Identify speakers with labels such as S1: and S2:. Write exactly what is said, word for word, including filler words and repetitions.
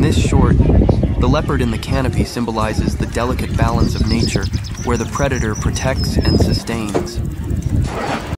S1: this short, the leopard in the canopy symbolizes the delicate balance of nature, where the predator protects and sustains.